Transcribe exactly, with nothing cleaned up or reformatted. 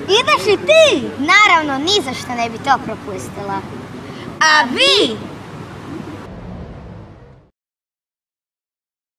Ideš i ti? Naravno, ni za što ne bi to propustila. A vi